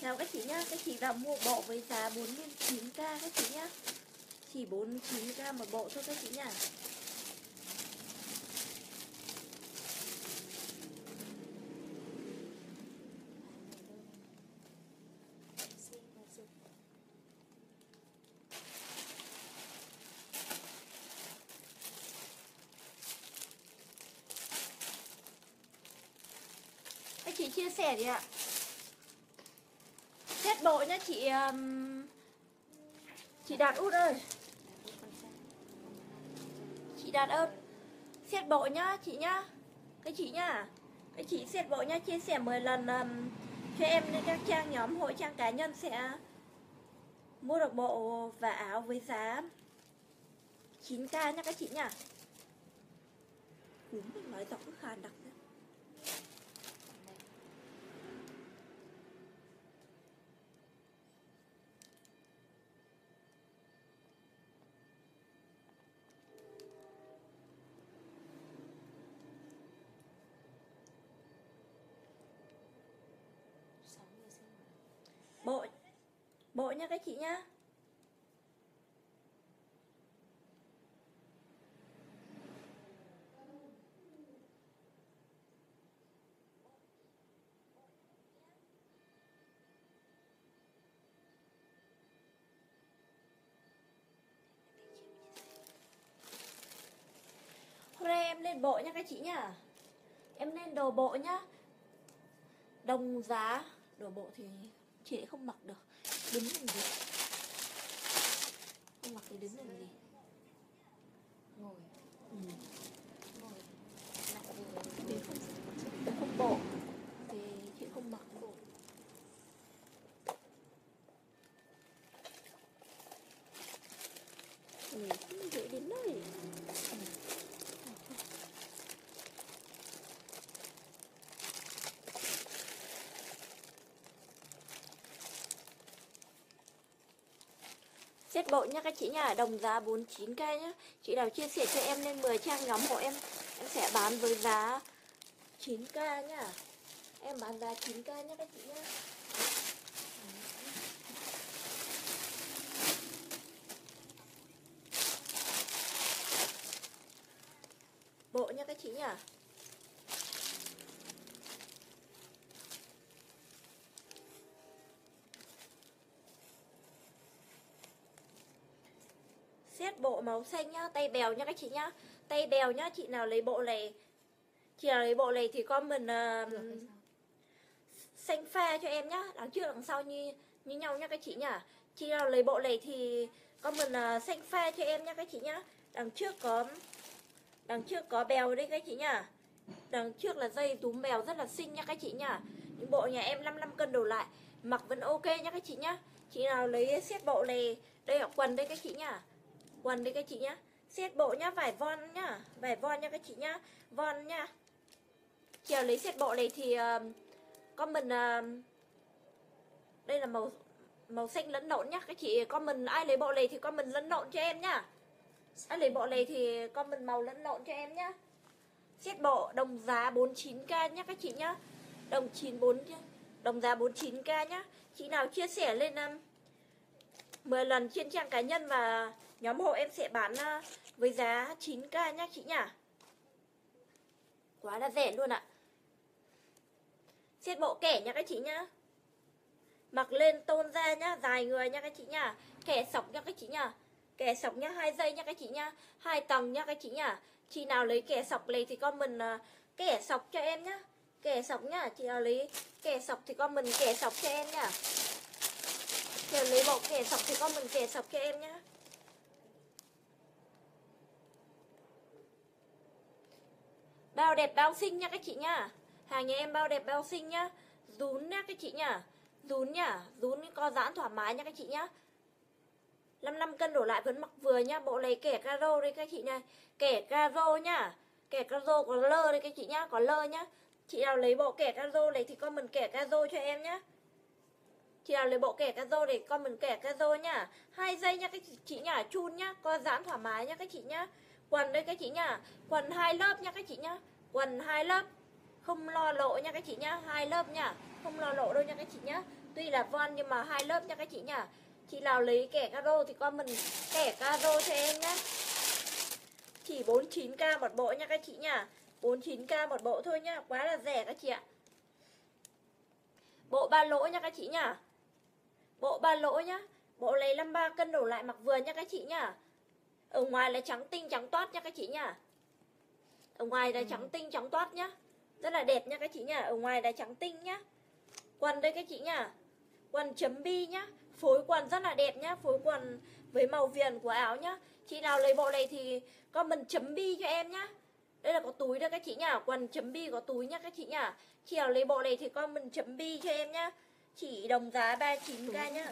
Chào các chị nhá, các chị vào mua bộ với giá 49k các chị nhá. Chỉ 49k một bộ thôi các chị nhá. Các chị chia sẻ đi ạ. Set bộ nhá chị Đạt Út ơi. Chị Đạt ơi, set bộ nhá chị nhá. Các chị nhá. Các chị set bộ nhá, chia sẻ 10 lần cho em lên các trang nhóm hội trang cá nhân sẽ mua được bộ và áo với giá 9k nhá các chị nhá. Mình nói giọng cứ khàn đặc nữa. Bộ nha các chị nhá. Hôm nay em lên bộ nha các chị nhá. Em lên đồ bộ nhá. Đồng giá. Đồ bộ thì chị không mặc được. Đứng làm gì? Không mặc thì đứng làm gì? Ngồi. Ngồi. Lại Vì không bộ thì chị không mặc bộ. Không dễ đến nơi. Set bộ nha các chị nha, đồng giá 49k nhá. Chị nào chia sẻ cho em lên 10 trang nhóm hộ em sẽ bán với giá 9k nhá. Em bán giá 9k nhá các chị nhá. Bộ nha các chị nhá. Set bộ màu xanh nhá, tay bèo nha các chị nhá. Tay bèo nhá, chị nào lấy bộ này. Chị nào lấy bộ này thì comment xanh pha cho em nhá. Đằng trước đằng sau như nhau nhá các chị nhá. Chị nào lấy bộ này thì comment xanh pha cho em nhá các chị nhá. Đằng trước có bèo đây các chị nhá. Đằng trước là dây túm bèo rất là xinh nha các chị nhá. Những bộ nhà em 55 cân đổ lại, mặc vẫn ok nhá các chị nhá. Chị nào lấy set bộ này, đây là quần đây các chị nhá. Quần đây các chị nhá. Set bộ nhá, vải von nhá, vải von nha các chị nhá, von nhá. Chị nào lấy set bộ này thì comment đây là màu xanh lẫn lộn nhá các chị. Comment ai lấy bộ này thì comment lẫn lộn cho em nhá. Ai lấy bộ này thì comment màu lẫn lộn cho em nhá. Set bộ đồng giá 49k nhá các chị nhá. Đồng giá 49k nhá. Chị nào chia sẻ lên 10 lần trên trang cá nhân và nhóm hộ em sẽ bán với giá 9k nhá chị nhá. Quá là rẻ luôn ạ. Set bộ kẻ nha các chị nhá. Mặc lên tôn da nhá, dài người nha các chị nhá. Kẻ sọc nha các chị nhá. Kẻ sọc nhá, 2 giây nha các chị nhá. 2 tầng nha các chị nhá. Chị nào lấy kẻ sọc này thì comment kẻ sọc cho em nhá. Kẻ sọc nhá, chị nào lấy kẻ sọc thì comment kẻ sọc cho em nhá. Chị nào lấy bộ kẻ sọc thì comment kẻ sọc cho em nhá. Bao đẹp bao xinh nha các chị nhá. Hàng nhà em bao đẹp bao xinh nhá. Rún nhá các chị nhá. Rún nhá, rún co giãn thoải mái nha các chị nhá. 55 cân đổ lại vẫn mặc vừa nhá. Bộ này kẻ caro đây các chị này. Kẻ caro nhá. Kẻ caro có lơ đây các chị nhá, có lơ nhá. Chị nào lấy bộ kẻ caro này thì comment kẻ caro cho em nhá. Chị nào lấy bộ kẻ caro để comment kẻ caro nhá. 2 giây nha các chị nhá, chun nhá, co giãn thoải mái nhá các chị nhá. Quần đây các chị nhá, quần 2 lớp nha các chị nhá. Quần 2 lớp. Không lo lộ nha các chị nhá, 2 lớp nhá. Không lo lộ đâu nha các chị nhá. Tuy là von nhưng mà 2 lớp nha các chị nhá. Chị nào lấy kẻ caro thì comment kẻ caro cho em nhá. Chỉ 49k một bộ nha các chị nhá. 49k một bộ thôi nhá, quá là rẻ các chị ạ. Bộ 3 lỗ nha các chị nhá. Bộ 3 lỗ nhá. Bộ lấy 53 cân đổ lại mặc vừa nha các chị nhá. Ở ngoài là trắng tinh trắng toát nha các chị nhá. Ở ngoài là trắng tinh trắng toát nhá. Rất là đẹp nha các chị nhá. Ở ngoài là trắng tinh nhá. Quần đây các chị nhá. Quần chấm bi nhá. Phối quần rất là đẹp nhá. Phối quần với màu viền của áo nhá. Chị nào lấy bộ này thì comment chấm bi cho em nhá. Đây là có túi đây các chị nhá. Quần chấm bi có túi nhá các chị nhá. Chị nào lấy bộ này thì comment chấm bi cho em nhá. Chỉ đồng giá 39k nhá.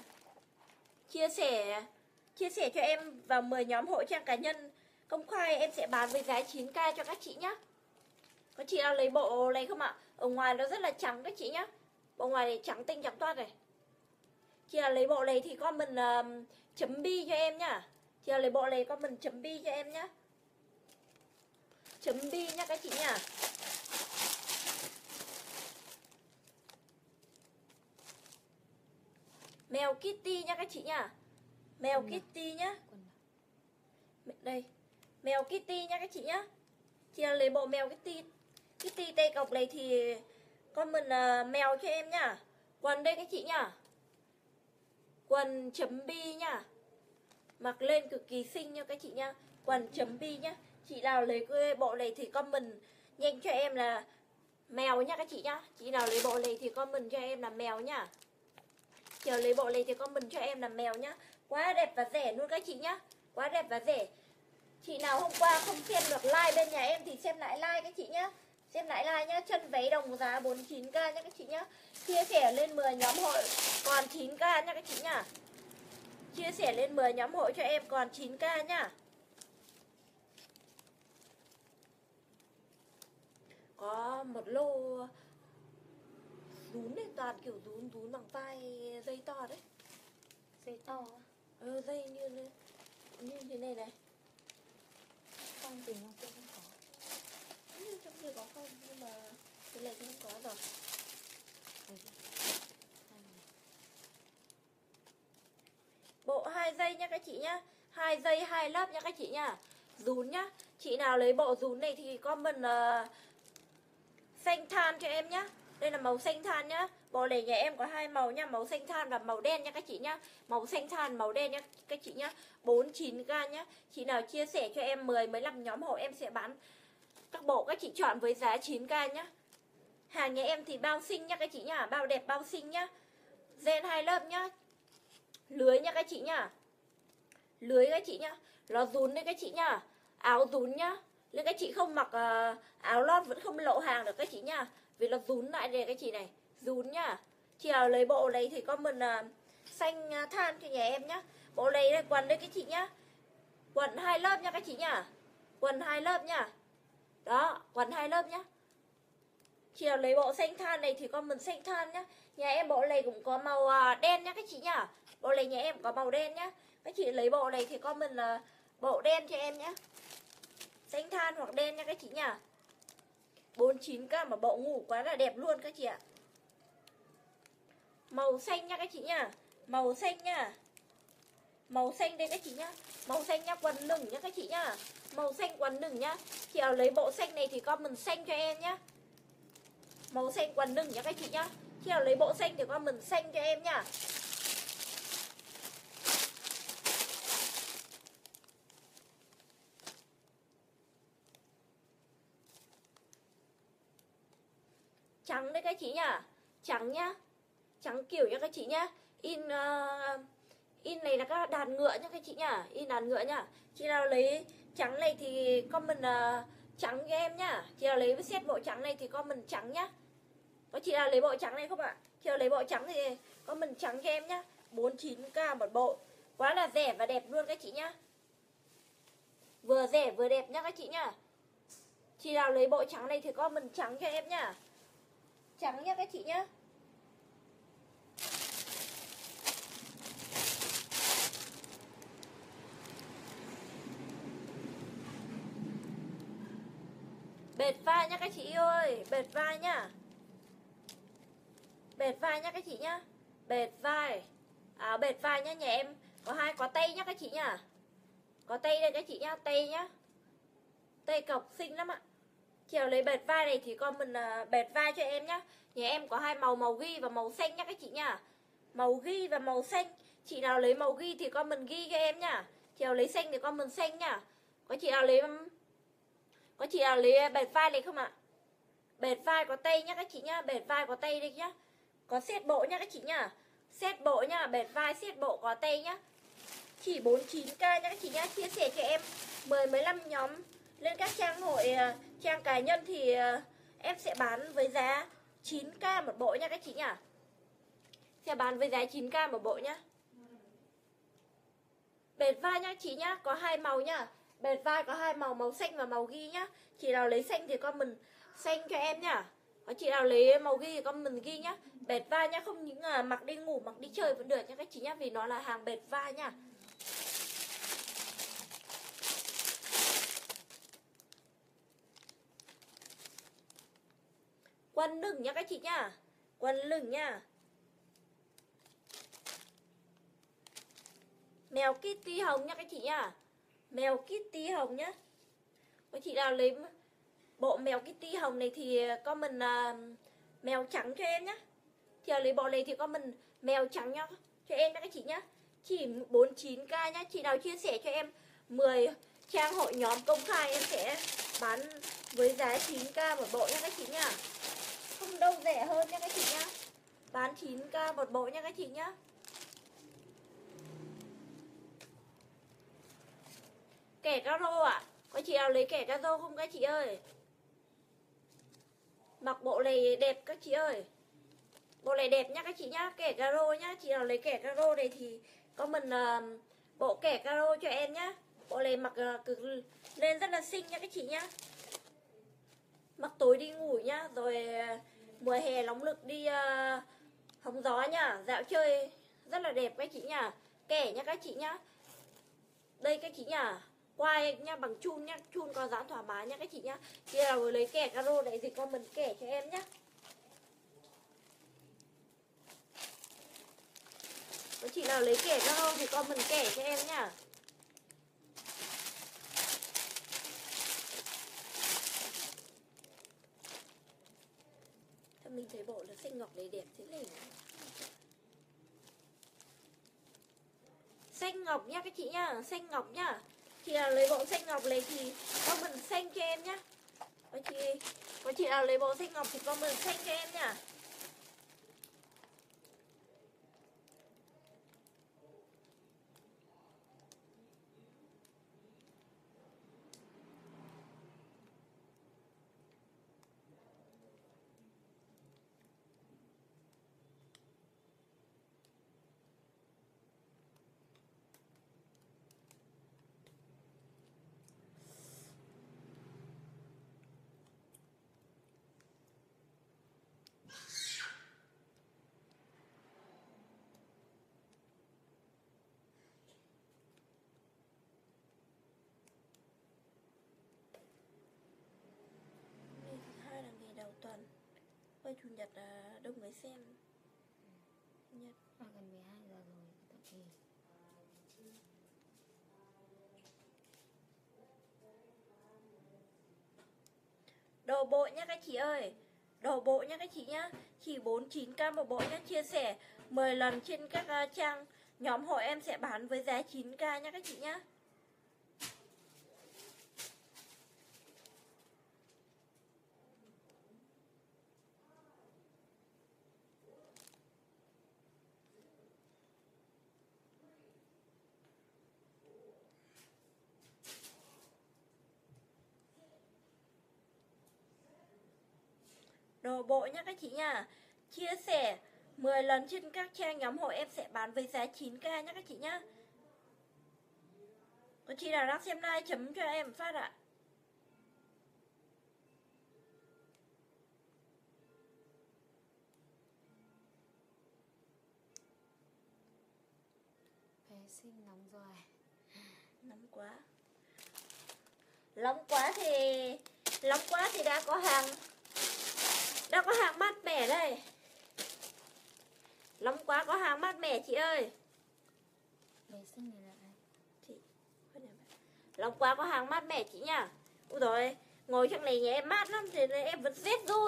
Chia sẻ cho em vào 10 nhóm hội trang cá nhân công khai, em sẽ bán với giá 9k cho các chị nhá. Có chị nào lấy bộ này không ạ? Ở ngoài nó rất là trắng các chị nhá. Bộ ngoài này trắng tinh trắng toát này. Chị nào lấy bộ này thì comment chấm bi cho em nhá. Chị nào lấy bộ này comment chấm bi cho em nhá. Chấm bi nhá các chị nhá. Mèo Kitty nha các chị nhá. Mèo Kitty nhá. Đây. Mèo Kitty nha các chị nhá. Chị nào lấy bộ mèo Kitty, Kitty tay cọc này thì comment mèo cho em nhá. Quần đây các chị nhá. Quần chấm bi nhá. Mặc lên cực kỳ xinh nha các chị nhá. Quần chấm bi nhá. Chị nào lấy cái bộ này thì comment nhanh cho em là mèo nha các chị nhá. Chị nào lấy bộ này thì comment cho em là mèo nhá. Chị nào lấy bộ này thì comment cho em là mèo nhá. Quá đẹp và rẻ luôn các chị nhá. Quá đẹp và rẻ. Chị nào hôm qua không xem được like bên nhà em thì xem lại like các chị nhá. Xem lại like nhá. Chân váy đồng giá 49k nhá các chị nhá. Chia sẻ lên 10 nhóm hội còn 9k nhá các chị nhá. Chia sẻ lên 10 nhóm hội cho em còn 9k nhá. Có một lô rún này, toàn kiểu rún bằng vai dây to đấy. Dây to á? Dây như thế này này. Không tìm không có. Trong kia có không, nhưng mà cái này thì không có rồi. Bộ 2 dây nha các chị nhá. 2 dây 2 lớp nha các chị nhá. Rún nhá. Chị nào lấy bộ rún này thì comment xanh than cho em nhá. Đây là màu xanh than nhá. Bộ này nhà em có 2 màu nhá, màu xanh than và màu đen nha các chị nhá. Màu xanh than, màu đen nhá các chị nhá. 49k nhá. Chị nào chia sẻ cho em 10-15 nhóm hộ em sẽ bán các bộ các chị chọn với giá 9k nhá. Hàng nhà em thì bao xinh nhá các chị nhá, bao đẹp bao xinh nhá. Gen 2 lớp nhá. Lưới nha các chị nhá. Lưới các chị nhá. Nó rún đấy các chị nhá. Áo rún nhá. Nên các chị không mặc áo lót vẫn không lộ hàng được các chị nhá. Vì nó rún lại đây các chị này. Rún nhá. Chị nào lấy bộ này thì comment xanh than cho nhà em nhá. Bộ này đây, quần đây các chị nhá. Quần 2 lớp nha các chị nhá. Quần 2 lớp nhá. Đó, quần 2 lớp nhá. Chị nào lấy bộ xanh than này thì comment xanh than nhá. Nhà em bộ này cũng có màu đen nhá các chị nhá. Bộ này nhà em có màu đen nhá. Các chị lấy bộ này thì comment là bộ đen cho em nhá. Xanh than hoặc đen nha các chị nhá. 49k mà bộ ngủ quá là đẹp luôn các chị ạ. Màu xanh nha các chị nhá. Màu xanh nhá. Màu xanh đây các chị nhá. Màu xanh nhá, quần nửng nhá các chị nhá. Màu xanh quần nửng nhá. Chị nào lấy bộ xanh này thì comment xanh cho em nhá. Màu xanh quần nửng nhá các chị nhá. Chị nào lấy bộ xanh thì comment xanh cho em nhá. Trắng đấy các chị nhá. Trắng nhá. Trắng kiểu nha các chị nhá. In này là các đàn ngựa nhá các chị nhá. In đàn ngựa nhá. Chị nào lấy trắng này thì comment trắng cho em nhá. Chị nào lấy set bộ trắng này thì comment trắng nhá. Có chị nào lấy bộ trắng này không ạ? Chị nào lấy bộ trắng thì comment trắng cho em nhá. 49k một bộ. Quá là rẻ và đẹp luôn các chị nhá. Vừa rẻ vừa đẹp nhá các chị nhá. Chị nào lấy bộ trắng này thì comment trắng cho em nhá. Trắng nhá các chị nhá. Bệt vai nhá các chị ơi. Bệt vai nhá. Bệt vai nhá các chị nhá. Bệt vai. Áo bệt vai nhá, nhà em có hai có tay nhá các chị nhá. Có tay đây các chị nhá, tay nhá. Tay cọc xinh lắm ạ. Chị nào lấy bệt vai này thì comment bệt vai cho em nhá. Nhà em có hai màu, màu ghi và màu xanh nhá các chị nhá. Màu ghi và màu xanh. Chị nào lấy màu ghi thì comment ghi cho em nhá. Chị nào lấy xanh thì comment xanh nhá. Có chị nào lấy bệt vai này không ạ? Bệt vai có tay nhá các chị nhá. Bệt vai có tay đây nhá. Có set bộ nhá các chị nhá. Set bộ nhá, bệt vai set bộ có tay nhá. Chỉ 49k nhá các chị nhá. Chia sẻ cho em 10-15 nhóm lên các trang hội, trang cá nhân thì em sẽ bán với giá 9k một bộ nha các chị nhá. Sẽ bán với giá 9k một bộ nhá. Bệt vai nhá chị nhá, có hai màu nhá. Bệt vai có hai màu, màu xanh và màu ghi nhá. Chị nào lấy xanh thì comment xanh cho em nhá. Có chị nào lấy màu ghi thì comment ghi nhá. Bệt vai nhá, không những mặc đi ngủ, mặc đi chơi vẫn được nha các chị nhá, vì nó là hàng bệt vai nhá. Quần lửng nha các chị nhá. Quần lửng nha. Mèo Kitty hồng nha các chị nhá. Mèo Kitty hồng nhá. Có chị nào lấy bộ mèo Kitty hồng này thì comment mèo trắng cho em nhá. Chị nào lấy bộ này thì comment mèo trắng nhá cho em nha các chị nhá. Chỉ 49k nhá. Chị nào chia sẻ cho em 10 trang hội nhóm công khai em sẽ bán với giá 9k một bộ nha các chị nhá. Không đâu rẻ hơn nha các chị nhá. Bán 9k một bộ nha các chị nhá. Kẻ caro ạ. Có chị nào lấy kẻ caro không các chị ơi? Mặc bộ này đẹp các chị ơi. Bộ này đẹp nhá các chị nhá. Kẻ caro nhá. Chị nào lấy kẻ caro này thì comment bộ kẻ caro cho em nhá. Bộ này mặc cực lên rất là xinh nha các chị nhá. Mặc tối đi ngủ nhá. Rồi mùa hè nóng lực đi hóng gió nhá. Dạo chơi rất là đẹp các chị nhá. Kẻ nhá các chị nhá. Đây các chị nhá. Quai nha, bằng chun nhá. Chun có dáng thoải mái nhá các chị nhá. Chị nào vừa lấy kẻ caro này thì comment kẻ cho em nhá. Có chị nào lấy kẻ caro thì comment kẻ cho em nhá. Mình thấy bộ là xanh ngọc này đẹp thế này. Xanh ngọc nhá các chị nhá. Xanh ngọc nhá. Chị nào lấy bộ xanh ngọc này thì comment xanh cho em nhá. Có chị nào lấy bộ xanh ngọc thì comment xanh cho em nhá. Tuần quay chủ nhật đông người xem. Nhật gần 12 giờ rồi tự nghỉ. Đồ bộ nhá các chị ơi. Đồ bộ nhá các chị nhá. Chỉ 49k một bộ nhá. Chia sẻ 10 lần trên các trang nhóm hội em sẽ bán với giá 9k nhá các chị nhá. Đồ bộ nhá các chị nhá. Chia sẻ 10 lần trên các trang nhóm hội em sẽ bán với giá 9k nhá các chị nhá. Có chị nào đang xem live chấm cho em phát ạ. Bé xinh nóng rồi. Nóng quá. Nóng quá thì đã có hàng mát mẻ đây. Nóng quá có hàng mát mẻ chị ơi. Bé xinh này là ai? Chị nóng quá có hàng mát mẻ chị nha. Ui rồi, ngồi trong này nhà em mát lắm thì em vẫn rét run.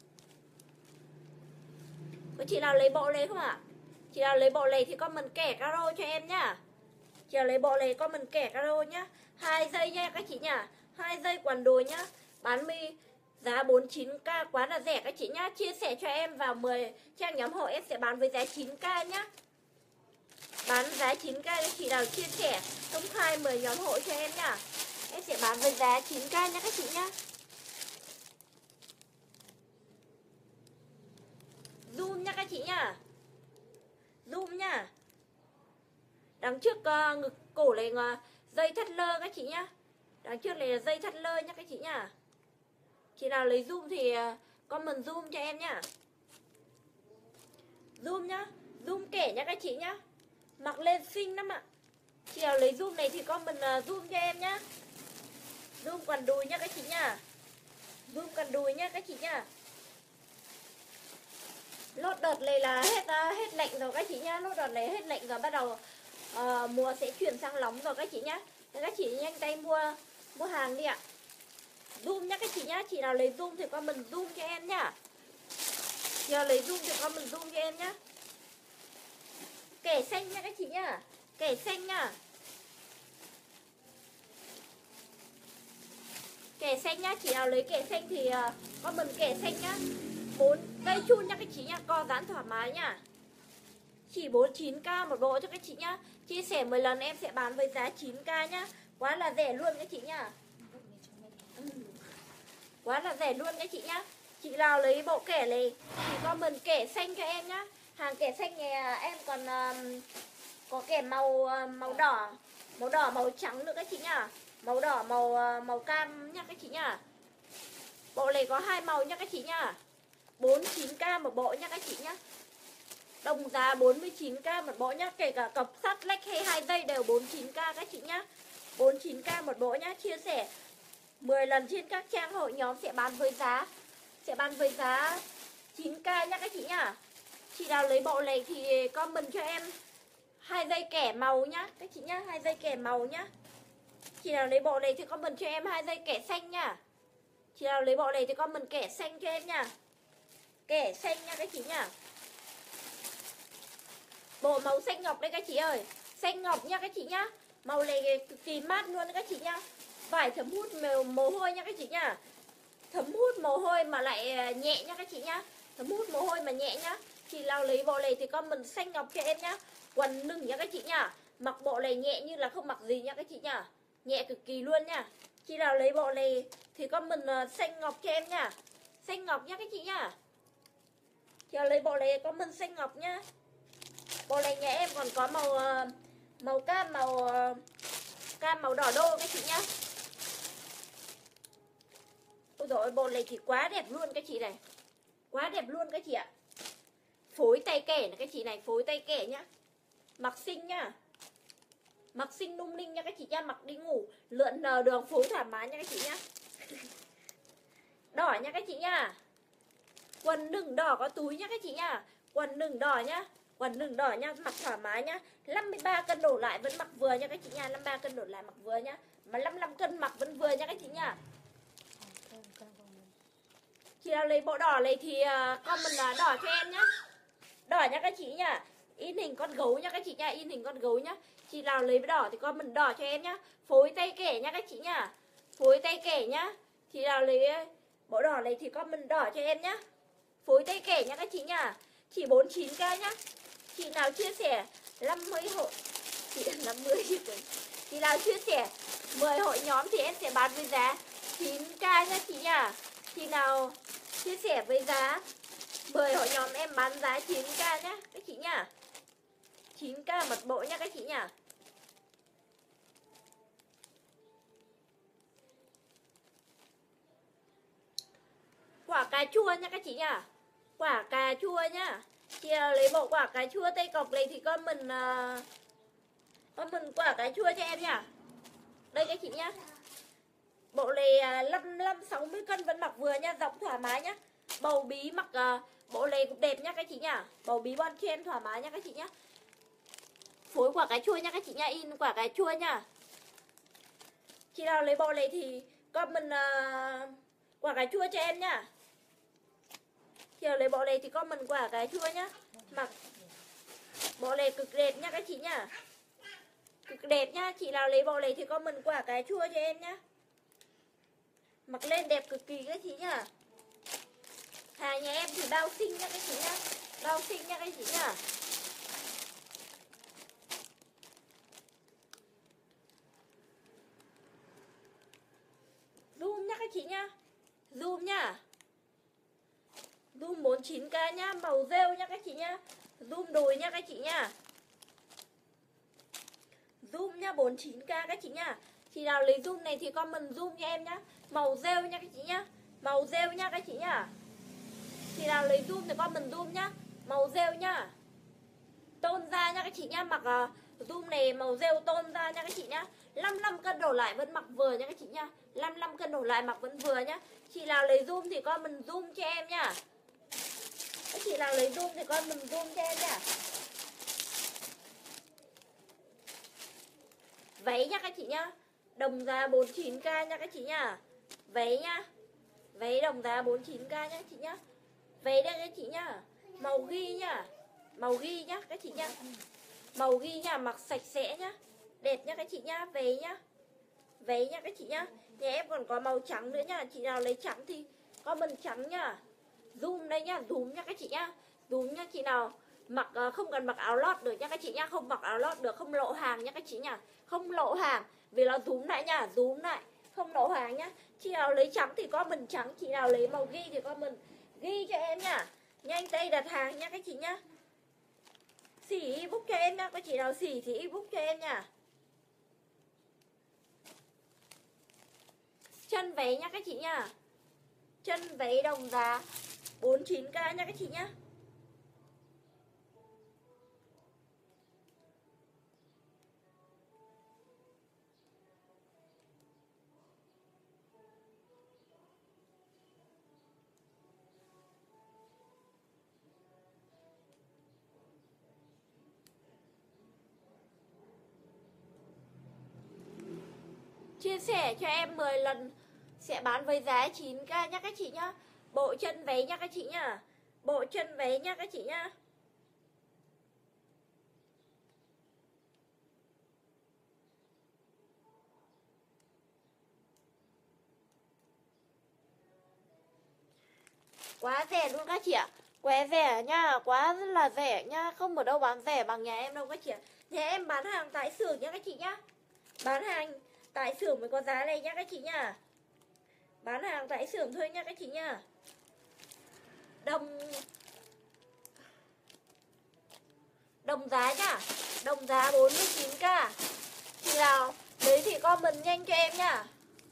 Có chị nào lấy bộ này không ạ? Chị nào lấy bộ này thì comment kẻ caro cho em nhá. Chị nào lấy bộ này comment kẻ caro nhá. 2 giây nha các chị nhá. 2 giây quần đùi nhá. Bán mi giá 49k quá là rẻ các chị nhá. Chia sẻ cho em vào 10 trang nhóm hội, em sẽ bán với giá 9k nhá. Bán giá 9k các chị nào chia sẻ công khai 10 nhóm hội cho em nhá. Em sẽ bán với giá 9k nhá các chị nhá. Zoom nha các chị nhá. Zoom nha. Đằng trước ngực cổ này dây thắt lơ các chị nhá. Đằng trước này là dây thắt lơ nhá các chị nhá. Chị nào lấy zoom thì comment zoom cho em nhá. Zoom nhá. Zoom kẻ nhá các chị nhá. Mặc lên xinh lắm ạ. Chị nào lấy zoom này thì comment zoom cho em nhá. Zoom quần đùi nhá các chị nhá. Zoom quần đùi nhá các chị nhá. Lốt đợt này là hết lạnh rồi các chị nhá. Lốt đợt này hết lạnh rồi, bắt đầu mùa sẽ chuyển sang nóng rồi các chị nhá. Nên các chị nhanh tay mua hàng đi ạ. Zoom nhá các chị nhá. Chị nào lấy zoom thì comment zoom cho em nhá. Chị nào lấy zoom thì comment zoom cho em nhá. Kẻ xanh nha các chị nhá. Kẻ xanh nhá. Kẻ xanh nhá. Chị nào lấy kẻ xanh thì comment kẻ xanh nhá. 4 cây chun nha các chị nhá. Co giãn thoải mái nhá. Chỉ 49k một bộ cho các chị nhá. Chia sẻ 10 lần em sẽ bán với giá 9k nhá. Quá là rẻ luôn các chị nhá. Quá là rẻ luôn các chị nhá. Chị nào lấy bộ kẻ này thì comment kẻ xanh cho em nhá. Hàng kẻ xanh này em còn có kẻ màu đỏ, màu trắng nữa các chị nhá. Màu đỏ, màu cam nhá các chị nhá. Bộ này có 2 màu nhá các chị nhá. 49k một bộ nhá các chị nhá. Đồng giá 49k một bộ nhá. Kể cả cọc sắt lách hay 2 dây đều 49k các chị nhá. 49k một bộ nhá. Chia sẻ 10 lần trên các trang hội nhóm sẽ bán với giá 9k nhá các chị nhá. Chị nào lấy bộ này thì comment cho em 2 dây kẻ màu nhá các chị nhá. 2 dây kẻ màu nhá. Chị nào lấy bộ này thì comment cho em 2 dây kẻ xanh nhá. Chị nào lấy bộ này thì comment kẻ xanh cho em nhá. Kẻ xanh nha các chị nhá. Bộ màu xanh ngọc đây các chị ơi. Xanh ngọc nha các chị nhá. Màu này cực kỳ mát luôn các chị nhá. Vải thấm hút mồ hôi nha các chị nhá. Thấm hút mồ hôi mà lại nhẹ nha các chị nhá. Thấm hút mồ hôi mà nhẹ nhá. Chị nào lấy bộ này thì comment xanh ngọc cho em nhá. Quần nừng nha các chị nhá. Mặc bộ này nhẹ như là không mặc gì nha các chị nhá. Nhẹ cực kỳ luôn nha. Chị nào lấy bộ này thì comment xanh ngọc cho em nhá. Xanh ngọc nha các chị nhá. Chị nào lấy bộ này comment xanh ngọc nhá. Bộ này nhà em còn có màu cam, màu đỏ đô các chị nhá. Ôi dồi ôi, bộ này thì quá đẹp luôn các chị này. Quá đẹp luôn các chị ạ. Phối tay kẻ này các chị này, phối tay kẻ nhá. Mặc xinh nhá. Mặc xinh lung linh nha các chị nhá. Mặc đi ngủ lượn đường phối thoải mái nha các chị nhá. Đỏ nha các chị nhá. Quần nừng đỏ có túi nhá các chị nhá. Quần nừng đỏ nhá. Quần nừng đỏ nhá, mặc thoải mái nhá. 53 cân đổ lại vẫn mặc vừa nha các chị nha. 53 cân đổ lại mặc vừa nhá. Mà 55 cân mặc vẫn vừa nha các chị nha. Chị nào lấy bộ đỏ này thì comment là đỏ cho em nhá. Đỏ nha các chị nhá. In hình con gấu nha các chị nha. In hình con gấu nhá. Chị nào lấy đỏ thì comment đỏ cho em nhá. Phối tay kẻ nha các chị nhá. Phối tay kẻ nhá. Chị nào lấy bộ đỏ này thì comment đỏ cho em nhá. Phối tay kẻ nha các chị nhá. Chỉ 49k nhá. Chị nào chia sẻ 50 hội Chị nào chia sẻ 10 hội nhóm thì em sẽ bán với giá 9k nhá chị nhá. Chị nào chia sẻ với giá 10 hội nhóm em bán giá 9k nhá các chị nhá. 9k một bộ nhá các chị nhá. Quả cà chua nha các chị nhá. Quả cà chua nhá. Chị lấy bộ quả cà chua tây cọc này thì comment quả cà chua cho em nhá. Đây các chị nhá. Bộ này 55-60 cân vẫn mặc vừa nhá. Rộng thoải mái nhá. Bầu bí mặc bộ này cũng đẹp nhá các chị nhá. Bầu bí bon chen thoải mái nhá các chị nhá. Phối quả cà chua nha các chị nhá, in quả cà chua nha. Chị nào lấy bộ này thì comment quả cà chua cho em nhá. Chị nào lấy bộ này thì comment quả cà chua nhá. Mặc bộ này cực đẹp nha các chị nhá. Cực đẹp nhá. Chị nào lấy bộ này thì comment quả cà chua cho em nhá. Mặc lên đẹp cực kỳ các chị nhá. Hàng nhà em thì bao xinh nha các chị nhá. Bao xinh nha các chị nhá. Zoom nhá các chị nhá. Zoom nhá. Zoom 49k nhá. Màu rêu nhá các chị nhá. Zoom đùi nha các chị nhá. Zoom nhá 49k các chị nhá. Chị nào lấy zoom này thì comment zoom cho em nhá. Màu rêu nha các chị nhá. Màu rêu nha các chị nhá. Chị nào lấy zoom thì comment zoom nhá. Màu rêu nhá. Tôn da nha các chị nhá. Mặc zoom này màu rêu tôn da nha các chị nhá. 55 cân đổ lại vẫn mặc vừa nha các chị nhá. 55 cân đổ lại mặc vẫn vừa nhá. Chị nào lấy zoom thì comment zoom cho em nhá. Các chị nào lấy zoom thì comment zoom cho em nhá. Váy nha các chị nhá. Đồng giá 49k nha các chị nhá. Váy nhá. Váy đồng giá 49k nha các chị nhá. Váy đây các chị nhá. Màu ghi nhá. Màu ghi nhá các chị nhá. Màu ghi nhá, mặc sạch sẽ nhá. Đẹp nhá các chị nhá. Váy nhá. Váy nhá các chị nhá. Nhà em còn có màu trắng nữa nhá. Chị nào lấy trắng thì comment trắng nhá. Zoom đây nhá. Zoom nhá các chị nhá. Zoom nhá. Chị nào mặc không cần mặc áo lót được nhá các chị nhá. Không mặc áo lót được, không lộ hàng nhá các chị nhá. Không lộ hàng vì nó zoom lại nhá. Zoom lại, không lộ hàng nhá. Chị nào lấy trắng thì comment trắng. Chị nào lấy màu ghi thì comment ghi cho em nhá. Nhanh tay đặt hàng nhá các chị nhá. Xỉ ebook cho em nhá. Có chị nào xỉ thì ebook cho em nhá. Chân váy nhá các chị nhá. Chân váy đồng giá 49k nha các chị nhá. Chia sẻ cho em 10 lần sẽ bán với giá 9k nhá các chị nhá. Bộ chân váy nhá các chị nhá. Bộ chân váy nhá các chị nhá. Quá rẻ luôn các chị ạ. Quá rẻ nha, quá là rẻ nha. Không ở đâu bán rẻ bằng nhà em đâu các chị ạ. Nhà em bán hàng tại xưởng nhá các chị nhá. Bán hàng tại xưởng mới có giá này nhá các chị nhá. Bán hàng tại xưởng thôi nhá các chị nhá. Đồng giá nhá. Đồng giá 49k. Chị nào lấy thì comment nhanh cho em nhá.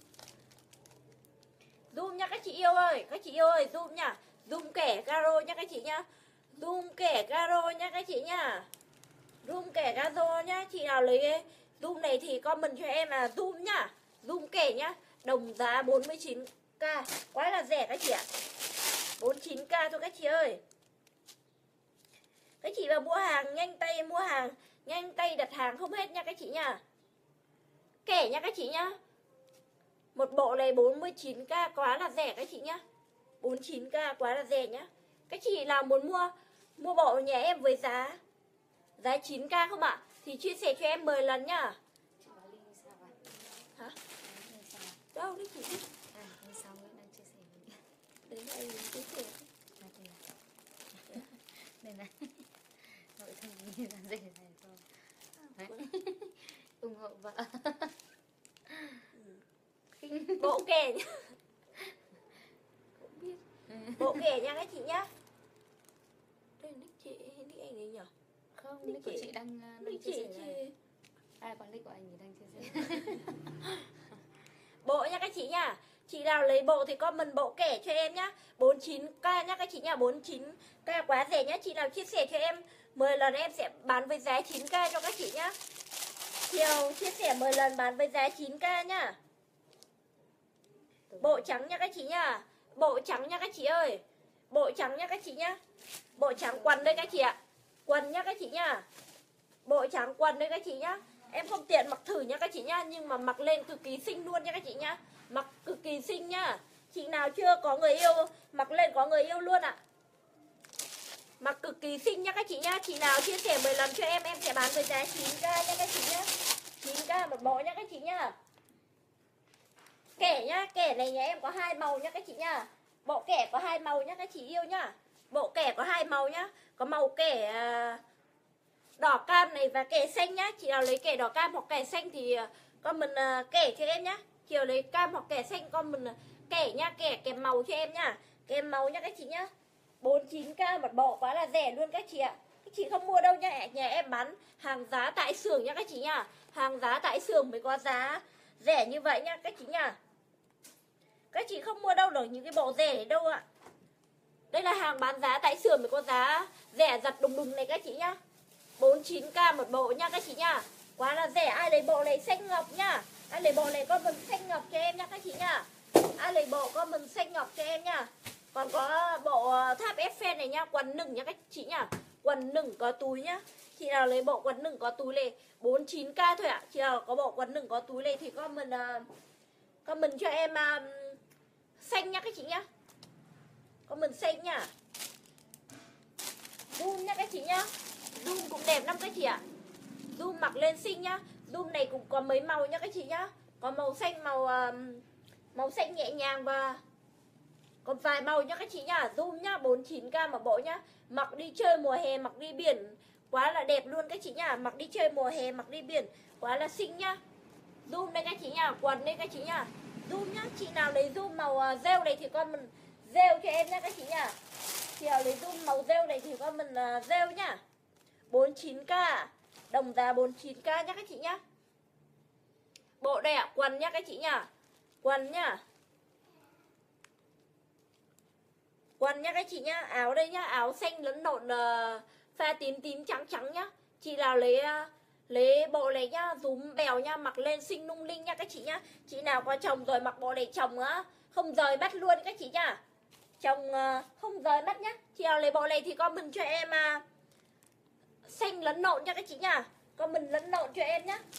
Zoom nha các chị yêu ơi. Các chị yêu ơi, zoom nha. Zoom kẻ caro nha các chị nhá. Zoom kẻ caro nha các chị nhá. Zoom kẻ caro nhá. Chị nào lấy zoom này thì comment cho em là zoom nhá. Zoom kẻ nhá. Đồng giá 49k. Quá là rẻ các chị ạ. 49k thôi các chị ơi. Các chị mà mua hàng nhanh tay mua hàng, nhanh tay đặt hàng không hết nha các chị nha. Kẻ nha các chị nhá. Một bộ này 49k quá là rẻ các chị nhá. 49k quá là rẻ nhá. Các chị nào muốn mua bộ nhà em với giá 9k không ạ? Thì chia sẻ cho em 10 lần nhá. Hả? Đâu đấy chị? À, hôm sau nữa đang chia sẻ. Đấy là anh chia sẻ. Đây này. Nội thân như là rẻ này thôi. Ủng hộ vợ. Bộ kẻ nhá. Bộ kẻ nha các chị nhá. Đây nick chị hay nick anh ấy nhỉ? Không, nick của chị đang chia sẻ này. À, còn nick của anh thì đang chia sẻ. Bộ nha các chị nhá. Chị nào lấy bộ thì comment bộ kẻ cho em nhá. 49k nhá các chị nhá. 49k quá rẻ nhá. Chị nào chia sẻ cho em 10 lần em sẽ bán với giá 9k cho các chị nhá. Chiều chia sẻ 10 lần bán với giá 9k nhá. Bộ trắng nha các chị nhá. Bộ trắng nha các chị ơi. Bộ trắng nhá các chị nhá. Bộ trắng quần đây các chị ạ. Quần nhá các chị nhá. Bộ trắng quần đây các chị nhá. Em không tiện mặc thử nhá các chị nhá, nhưng mà mặc lên cực kỳ xinh luôn nha các chị nhá. Mặc cực kỳ xinh nhá. Chị nào chưa có người yêu mặc lên có người yêu luôn ạ. Mặc cực kỳ xinh nhá các chị nhá. Chị nào chia sẻ 10 lần cho em sẽ bán với giá 9k nha các chị nhá. 9k một bộ nhá các chị nhá. Kẻ nhá, kẻ này nhà em có 2 màu nhá các chị nhá. Bộ kẻ có 2 màu nhá các chị yêu nhá. Bộ kẻ có 2 màu nhá. Có màu kẻ đỏ cam này và kẻ xanh nhá. Chị nào lấy kẻ đỏ cam hoặc kẻ xanh thì comment kẻ cho em nhá. Chị nào lấy cam hoặc kẻ xanh comment kẻ nhá, kẻ kèm màu cho em nhá. Kèm màu nhá các chị nhá. 49k một bộ quá là rẻ luôn các chị ạ. Các chị không mua đâu nhá. Nhà em bán hàng giá tại xưởng nhá các chị nhá. Hàng giá tại xưởng mới có giá rẻ như vậy nhá các chị nhá. Các chị không mua đâu được những cái bộ rẻ đâu ạ. Đây là hàng bán giá tại xưởng mới có giá rẻ giật đùng đùng này các chị nhá. 49k một bộ nha các chị nhá. Quá là rẻ. Ai lấy bộ này xanh ngọc nhá. Ai lấy bộ này comment xanh ngọc cho em nhá các chị nhá. Ai lấy bộ comment xanh ngọc cho em nhá. Còn có bộ tháp Eiffel này nhá. Quần nửng nhá các chị nhá. Quần nửng có túi nhá. Chị nào lấy bộ quần nửng có túi này 49k thôi ạ. Chị nào có bộ quần nửng có túi này thì comment cho em xanh nhá các chị nhá. Comment xanh nhá. Zoom nhá các chị nhá. Zoom cũng đẹp lắm các chị ạ. Zoom mặc lên xinh nhá. Zoom này cũng có mấy màu nhá các chị nhá. Có màu xanh, màu xanh nhẹ nhàng và còn vài màu nhá các chị nhá. Zoom nhá, 49k một bộ nhá. Mặc đi chơi mùa hè, mặc đi biển quá là đẹp luôn các chị nhá. Mặc đi chơi mùa hè, mặc đi biển quá là xinh nhá. Zoom đây các chị nhá, quần đây các chị nhá. Zoom nhá, chị nào lấy zoom màu rêu này thì comment rêu cho em nhá các chị nhá. Chị nào lấy zoom màu rêu này thì comment rêu nhá. 49k, đồng giá 49k nhá các chị nhá. Bộ đây ạ, quần nhá các chị nhá. Quần nhá. Quần nhá các chị nhá. Áo đây nhá, áo xanh lẫn lộn pha tím tím trắng trắng nhá. Chị nào lấy bộ này nhá, rúm bèo nhá, mặc lên xinh lung linh nhá các chị nhá. Chị nào có chồng rồi mặc bộ này chồng á không rời mắt luôn các chị nhá. Chồng không rời mắt nhá. Chị nào lấy bộ này thì comment cho em xanh lẫn lộn nha các chị nhá. Comment lẫn lộn cho em nhá.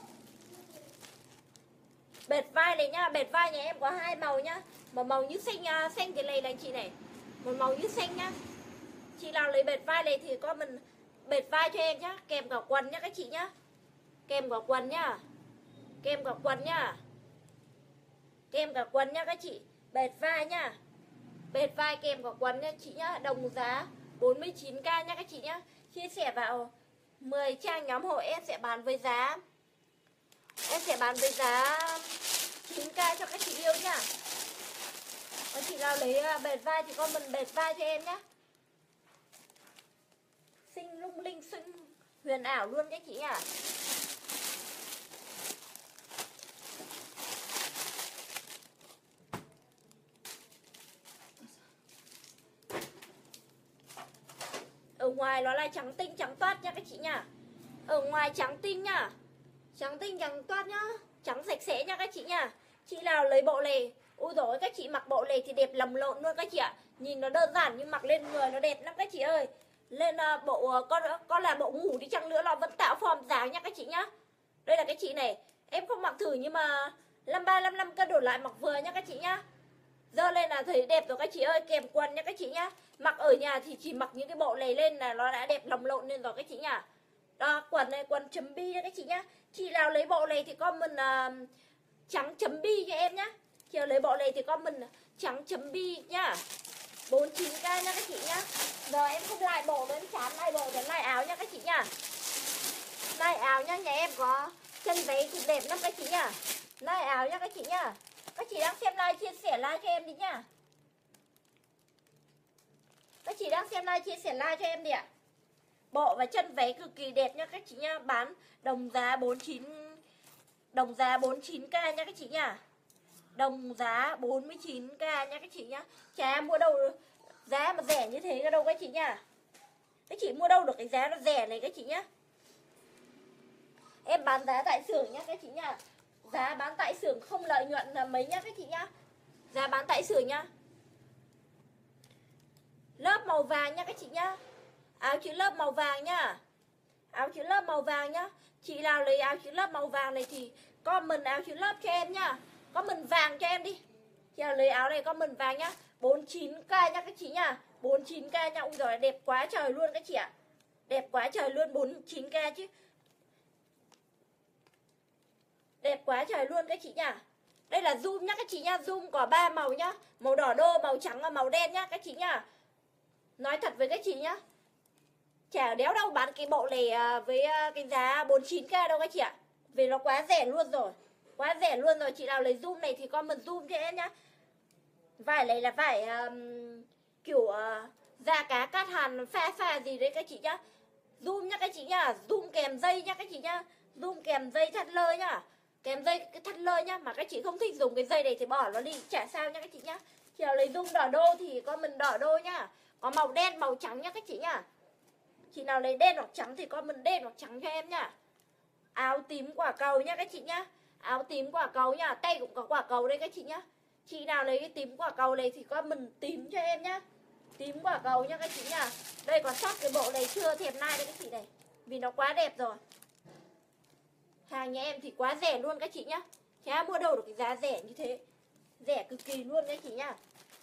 Bệt vai này nhá, bệt vai nhà em có 2 màu nhá. Một màu như xanh xanh cái này anh chị này. Một màu như xanh nhá. Chị nào lấy bệt vai này thì comment bệt vai cho em nhá, kèm cả quần nhá các chị nhá. Kèm cả quần nhá. Kèm cả quần nhá. Kèm cả quần nhá các chị. Bệt vai nhá. Bệt vai kèm cả quần nha chị nhá. Đồng giá 49k nhá các chị nhá. Chia sẻ vào 10 trang nhóm hội em sẽ bán với giá 9k cho các chị yêu nhá. Còn chị nào lấy bệt vai thì comment bệt vai cho em nhá. Xinh lung linh, xinh huyền ảo luôn các chị nhá. Ở ngoài nó là trắng tinh trắng toát nha các chị nhá. Ở ngoài trắng tinh nhá. Trắng tinh trắng toát nhá. Trắng sạch sẽ nha các chị nhá. Chị nào lấy bộ này, ôi dồi các chị mặc bộ này thì đẹp lồng lộn luôn các chị ạ. Nhìn nó đơn giản nhưng mặc lên người nó đẹp lắm các chị ơi. Lên bộ con là bộ ngủ đi chăng nữa nó vẫn tạo form dáng nha các chị nhá. Đây là cái chị này, em không mặc thử nhưng mà 53-55 cân đổ lại mặc vừa nha các chị nhá. Dơ lên là thấy đẹp rồi các chị ơi, kèm quần nha các chị nhá. Mặc ở nhà thì chỉ mặc những cái bộ này lên là nó đã đẹp lồng lộn lên rồi các chị nhá. Đó, quần này quần chấm bi nha các chị nhá. Chị nào lấy bộ này thì comment trắng chấm bi cho em nhá. Chị nào lấy bộ này thì comment trắng chấm bi nhá. 49k nha các chị nhá. Giờ em không lại bộ nữa, em chán lại bộ để lại áo nha các chị nhá. Lại áo nhá, nhà em có chân váy cũng đẹp lắm các chị nhá. Lại áo nha các chị nhá. Các chị đang xem like chia sẻ like cho em đi nhá. Các chị đang xem like chia sẻ like cho em đi ạ. Bộ và chân váy cực kỳ đẹp nha các chị nhá. Bán đồng giá 49k nha các chị nhá. Đồng giá 49k nha các chị nhá. Chả mua đâu giá mà rẻ như thế đâu các chị nhá. Các chị mua đâu được cái giá nó rẻ này các chị nhá. Em bán giá tại xưởng nhá các chị nhá. Giá bán tại xưởng không lợi nhuận là mấy nhá các chị nhá. Giá bán tại xưởng nhá. màu vàng nha các chị nhá. Áo chữ lớp màu vàng nhá. Áo chữ lớp màu vàng nhá. Chị nào lấy áo chữ lớp màu vàng này thì comment áo chữ lớp cho em nhá. Comment vàng cho em đi. Chị nào lấy áo này comment vàng nhá. 49k nha các chị nhá. 49k nha. Ui giời, đẹp quá trời luôn các chị ạ. Đẹp quá trời luôn, 49k chứ. Đẹp quá trời luôn các chị nhá. Đây là zoom nhá các chị nhá. Zoom có 3 màu nhá. Màu đỏ đô, màu trắng và màu đen nhá các chị nhá. Nói thật với các chị nhá, chả đéo đâu bán cái bộ này với cái giá 49k đâu các chị ạ. Vì nó quá rẻ luôn rồi. Quá rẻ luôn rồi. Chị nào lấy zoom này thì comment zoom cho em nhá. Vải này là vải kiểu da cá cát hàn pha gì đấy các chị nhá. Zoom nhá các chị nhá. Zoom kèm dây nhá các chị nhá. Zoom kèm dây thắt lơ nhá. Kèm dây cái thắt lơ nhá. Mà các chị không thích dùng cái dây này thì bỏ nó đi, chả sao nhá các chị nhá. Chị nào lấy zoom đỏ đô thì comment đỏ đô nhá. Có màu đen, màu trắng nhá các chị nhá. Chị nào lấy đen hoặc trắng thì comment đen hoặc trắng cho em nhá. Áo tím quả cầu nhá các chị nhá. Áo tím quả cầu nhá. Tay cũng có quả cầu đây các chị nhá. Chị nào lấy cái tím quả cầu này thì comment tím cho em nhá. Tím quả cầu nhá các chị nhá. Đây còn sót cái bộ này chưa thèm nai đây các chị này. Vì nó quá đẹp rồi. Hàng nhà em thì quá rẻ luôn các chị nhá. Chả mua đâu được cái giá rẻ như thế. Rẻ cực kỳ luôn các chị nhá.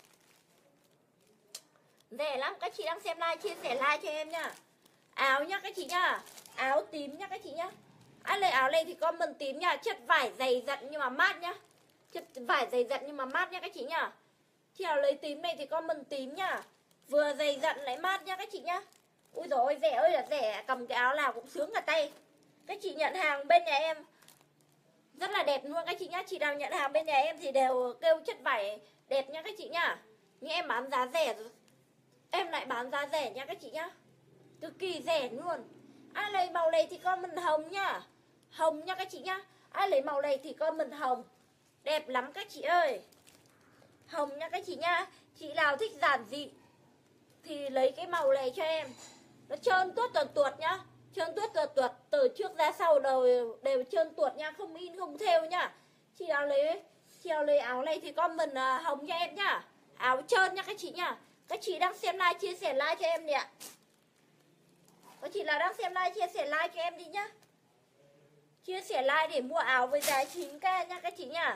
Rẻ lắm. Các chị đang xem like, chia sẻ like cho em nhá. Áo nhá các chị nhá. Áo tím nhá các chị nhá. Ai lấy áo này thì comment tím nhá. Chất vải dày dặn nhưng mà mát nhá. Chất vải dày dặn nhưng mà mát nhá các chị nhá. Chị nào lấy tím này thì comment tím nhá. Vừa dày dặn lại mát nhá các chị nhá. Ui dồi ôi, rẻ ơi là rẻ. Cầm cái áo nào cũng sướng cả tay. Các chị nhận hàng bên nhà em rất là đẹp luôn các chị nhá. Chị nào nhận hàng bên nhà em thì đều kêu chất vải đẹp nhá các chị nhá. Nhưng em bán giá rẻ rồi, em lại bán giá rẻ nha các chị nhá. Cực kỳ rẻ luôn. Ai lấy màu này thì comment hồng nhá. Hồng nha các chị nhá. Ai lấy màu này thì comment hồng. Đẹp lắm các chị ơi. Hồng nha các chị nhá. Chị nào thích giản dị thì lấy cái màu này cho em. Nó trơn tuốt tuột nhá. Trơn tuốt tuột từ trước ra sau đều trơn tuột nha. Không in không thêu nhá. Chị nào lấy áo này thì comment hồng cho em nhá. Áo trơn nha các chị nhá. Các chị đang xem like chia sẻ like cho em đi ạ. Các chị nào đang xem like chia sẻ like cho em đi nhá. Chia sẻ like để mua áo với giá 9k nha các chị nhá.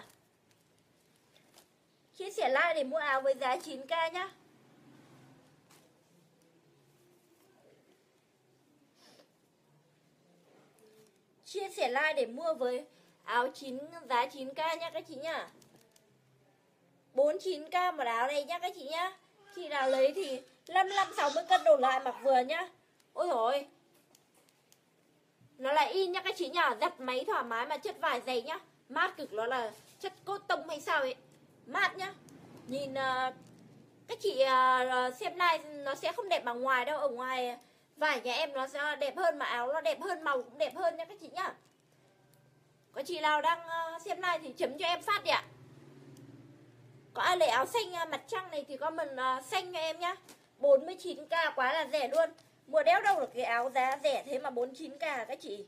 Chia sẻ like để mua áo với giá 9k nhá. Chia sẻ like để mua với áo giá 9k nha các chị nhá. 49k một áo này nhá các chị nhá. Chị nào lấy thì 55-60 cân đổ lại mặc vừa nhá. Ôi dồi ôi, nó là in nhá các chị nhá. Giặt máy thoải mái mà chất vải dày nhá. Mát cực, nó là chất cốt tông hay sao ấy. Mát nhá. Nhìn các chị xem like nó sẽ không đẹp bằng ngoài đâu. Ở ngoài vải nhà em nó sẽ đẹp hơn, mà áo nó đẹp hơn, màu cũng đẹp hơn nha các chị nhá. Có chị nào đang xem like thì chấm cho em phát đi ạ. Có ai lấy áo xanh mặt trăng này thì comment xanh cho em nhá. 49k quá là rẻ luôn. Mua đéo đâu được cái áo giá rẻ thế mà 49k các chị.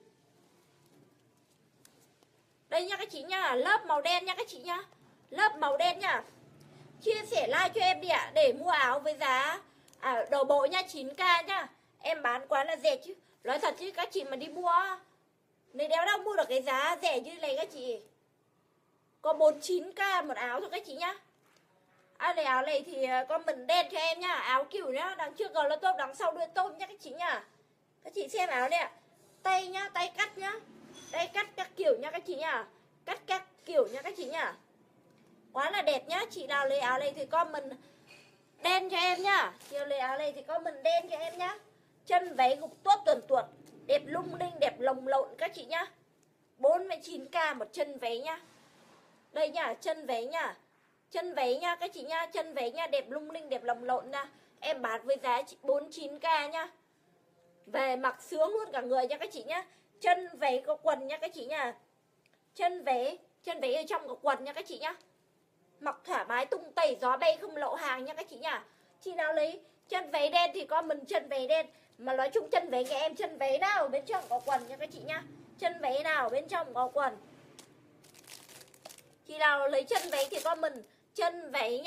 Đây nha các chị nhá. Lớp màu đen nha các chị nhá. Lớp màu đen nhá. Chia sẻ like cho em đi ạ. Để mua áo với giá đầu bộ nha, 9k nhá. Em bán quá là rẻ chứ. Nói thật chứ các chị mà đi mua nên đéo đâu mua được cái giá rẻ như này các chị. Có 49k một áo thôi các chị nhá. Ai lấy áo này thì comment đen cho em nhá. Áo kiểu nhá. Đằng trước gờ là tôm, đằng sau đuôi tôm nhá các chị nhá. Các chị xem áo này ạ. Tay nhá, tay cắt nhá. Tay cắt các kiểu nha các chị nhá. Cắt các kiểu nha các chị nhá. Quá là đẹp nhá. Chị nào lấy áo này thì comment đen cho em nhá. Chị nào lấy áo này thì comment đen cho em nhá. Chân váy gục tuốt tuột. Đẹp lung linh, đẹp lồng lộn các chị nhá. 49k một chân váy nhá. Đây nhá, chân váy nhá. Chân váy nha các chị nha. Chân váy nha, đẹp lung linh, đẹp lồng lộn nha. Em bán với giá 49k nhá. Về mặc sướng luôn cả người nha các chị nhá. Chân váy có quần nha các chị nha. Chân váy ở trong có quần nha các chị nhá. Mặc thoải mái tung tẩy gió bay không lộ hàng nha các chị nhá. Chị nào lấy chân váy đen thì comment chân váy đen. Mà nói chung chân váy nhà em, chân váy nào ở bên trong có quần nha các chị nhá. Chân váy nào ở bên trong có quần. Chị nào lấy chân váy thì comment chân váy nhá.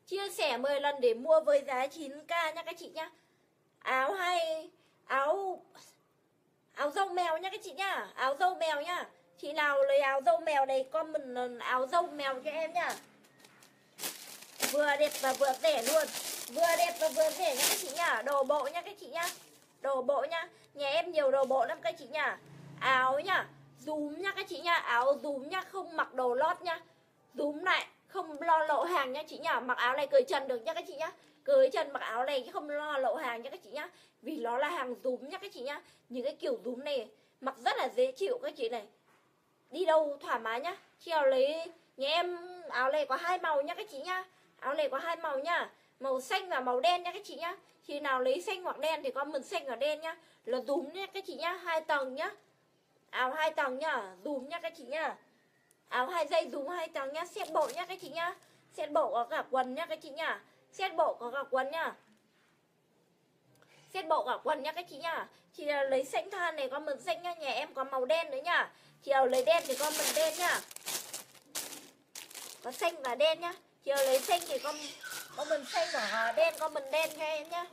Chia sẻ 10 lần để mua với giá 9k nha các chị nhá. Áo hay áo dâu mèo nha các chị nhá. Áo dâu mèo nhá. Chị nào lấy áo dâu mèo này comment áo dâu mèo cho em nhá. Vừa đẹp và vừa rẻ luôn. Vừa đẹp và vừa rẻ nha các chị nhá. Đồ bộ nha các chị nhá. Đồ bộ nhá. Nhà em nhiều đồ bộ lắm các chị nhá. Áo nhá, dúm nha các chị nhá. Áo dúm nhá, không mặc đồ lót nhá. Dúm lại, không lo lộ hàng nha chị nhá. Mặc áo này cởi trần được nha các chị nhá. Cởi trần mặc áo này không lo lộ hàng nha các chị nhá. Vì nó là hàng dúm nha các chị nhá. Những cái kiểu dúm này mặc rất là dễ chịu các chị này. Đi đâu thoải mái nhá. Chị nào lấy, nhà em áo này có 2 màu nha các chị nhá. Áo này có 2 màu nhá. Màu xanh và màu đen nha các chị nhá. Chị nào lấy xanh hoặc đen thì comment xanh hoặc đen nhá. Là dúm nha các chị nhá, 2 tầng nhá. Áo 2 tầng nhá, dúm nha các chị nhá. Áo 2 dây dúm 2 tầng nhá, set bộ nhá các chị nhá. Set bộ có cả quần nhá các chị nhá. Set bộ có cả quần nhá. Set bộ cả quần nhá các chị nhá. Chị nào lấy xanh than này comment xanh nhá, nhà em có màu đen nữa nhá. Chị nào lấy đen thì comment đen nhá. Có xanh và đen nhá. Chị nào lấy xanh thì comment xanh và đen, comment đen cho em nhá.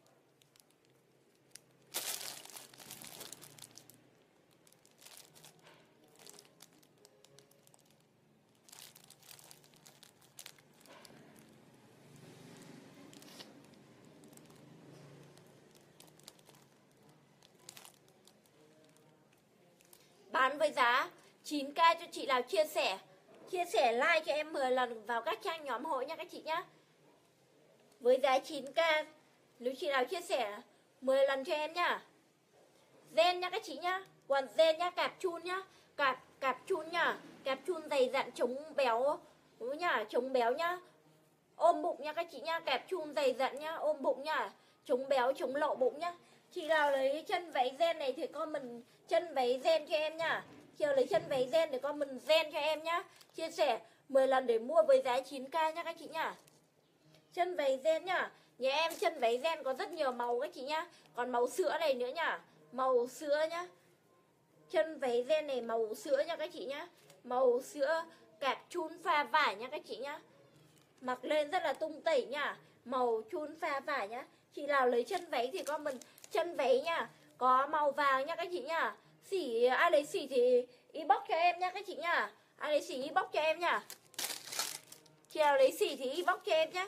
Bán với giá 9k cho chị nào chia sẻ. Chia sẻ like cho em 10 lần vào các trang nhóm hội nha các chị nhá. Với giá 9k, nếu chị nào chia sẻ 10 lần cho em nhá. Gen nha các chị nhá. Quần gen nhá, cạp chun nhá. Cạp chun nhá. Cạp chun dày dặn chống béo nhá, chống béo nhá. Ôm bụng nha các chị nhá. Cạp chun dày dặn nhá, ôm bụng nhá. Chống béo, chống lộ bụng nhá. Chị nào lấy chân váy gen này thì comment chân váy gen cho em nhá. Chị nào lấy chân váy gen thì comment gen cho em nhá. Chia sẻ 10 lần để mua với giá 9k nhá các chị nhá. Chân váy gen nhá. Nhà em chân váy gen có rất nhiều màu các chị nhá. Còn màu sữa này nữa nhá. Màu sữa nhá. Chân váy gen này màu sữa nha các chị nhá. Màu sữa cạp chun pha vải nha các chị nhá. Mặc lên rất là tung tẩy nhá. Màu chun pha vải nhá. Chị nào lấy chân váy thì comment chân váy nhá. Có màu vàng nha các chị nhá. Xỉ, ai lấy xỉ thì inbox cho em nha các chị nhá. Ai lấy xỉ inbox cho em nhá. Chị nào lấy xỉ thì inbox cho em nhá.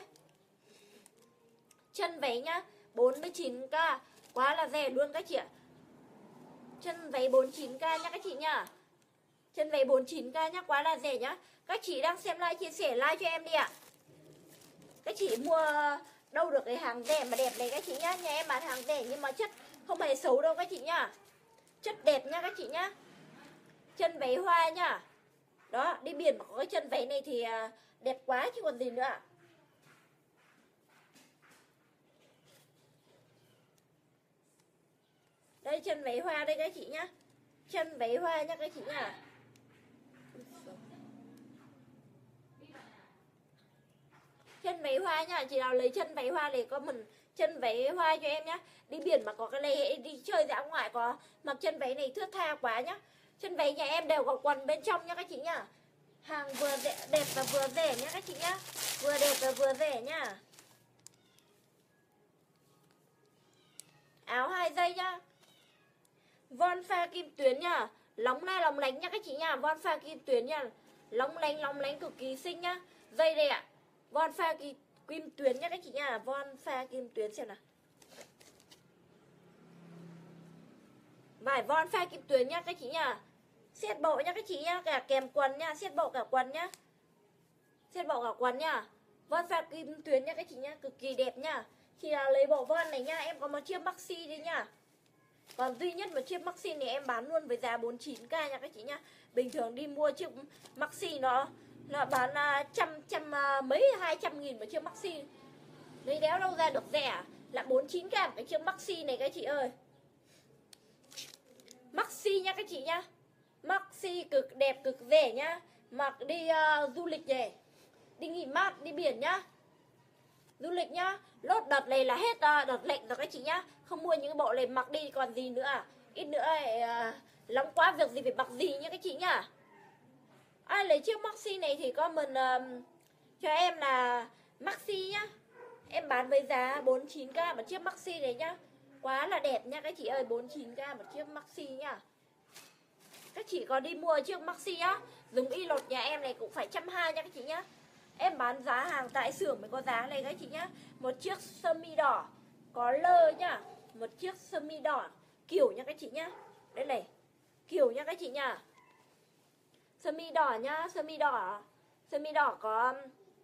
Chân váy nhá, 49k. Quá là rẻ luôn các chị ạ. Chân váy 49k nha các chị nhá. Chân váy 49k nhá, quá là rẻ nhá. Các chị đang xem like, chia sẻ like cho em đi ạ. Các chị mua đâu được cái hàng rẻ mà đẹp này các chị nhá. Nhà em bán hàng rẻ nhưng mà chất không hề xấu đâu các chị nhá. Chất đẹp nha các chị nhá. Chân váy hoa nhá. Đó, đi biển mà có cái chân váy này thì đẹp quá chứ còn gì nữa ạ. Đây chân váy hoa đây các chị nhá. Chân váy hoa nhá các chị nhá. Chân váy hoa nhá. Chị nào lấy chân váy hoa này có mình chân váy hoa cho em nhá. Đi biển mà có cái này, đi chơi dã ngoại có mặc chân váy này thướt tha quá nhá. Chân váy nhà em đều có quần bên trong nha các chị nhá. Hàng vừa đẹp và vừa rẻ nhá các chị nhá. Vừa đẹp và vừa rẻ nhá. Áo 2 dây nhá. Von pha kim tuyến nhá. Lóng la lóng lánh nhá các chị nhá. Von pha kim tuyến nhá. Lóng lánh cực kỳ xinh nhá. Dây đây ạ. Von pha kim tuyến nhá các chị nhá. Von pha kim tuyến xem nào. Vải von pha kim tuyến nhá các chị nhá. Set bộ nhá các chị nhá. Cả kèm quần nhá. Set bộ cả quần nhá. Set bộ cả quần nhá. Von pha kim tuyến nhá các chị nhá. Cực kỳ đẹp nhá. Chị nào lấy bộ von này nhá. Em có một chiếc maxi đi nhá. Còn duy nhất một chiếc maxi này em bán luôn với giá 49k nha các chị nhá. Bình thường đi mua chiếc maxi nó bán trăm mấy 200 nghìn một chiếc maxi. Lấy đéo đâu ra được rẻ. Là 49k một cái chiếc maxi này các chị ơi. Maxi nha các chị nhá. Maxi cực đẹp cực rẻ nhá. Mặc đi du lịch này. Đi nghỉ mát, đi biển nhá. Du lịch nhá. Lốt đợt này là hết đợt lệnh rồi các chị nhá. Không mua những bộ này mặc đi còn gì nữa à. Ít nữa nóng quá việc gì phải mặc gì nhá các chị nhá. Ai lấy chiếc maxi này thì comment cho em là Maxi nhá. Em bán với giá 49k một chiếc maxi này nhá. Quá là đẹp nha các chị ơi, 49k một chiếc maxi nhá. Các chị có đi mua chiếc maxi á, dùng y lột nhà em này cũng phải 120 nha các chị nhá. Em bán giá hàng tại xưởng mới có giá này các chị nhá. Một chiếc sơ mi đỏ có lơ nhá. Một chiếc sơ mi đỏ kiểu nha các chị nhá. Đây này, kiểu nha các chị nhá. Sơ mi đỏ nhá, sơ mi đỏ. Sơ mi đỏ có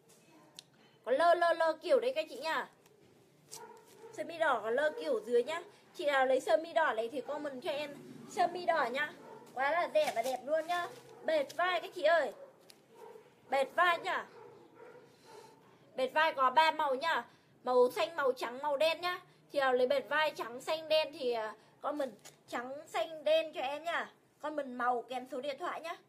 lơ kiểu đấy các chị nhá. Sơ mi đỏ có lơ kiểu dưới nhá. Chị nào lấy sơ mi đỏ này thì comment cho em sơ mi đỏ nhá. Quá là rẻ và đẹp luôn nhá. Bệt vai các chị ơi. Bệt vai nhá. Bệt vai có 3 màu nhá. Màu xanh, màu trắng, màu đen nhá. Chị nào lấy bệt vai trắng, xanh, đen thì comment trắng, xanh, đen cho em nhá. Comment màu kèm số điện thoại nhá.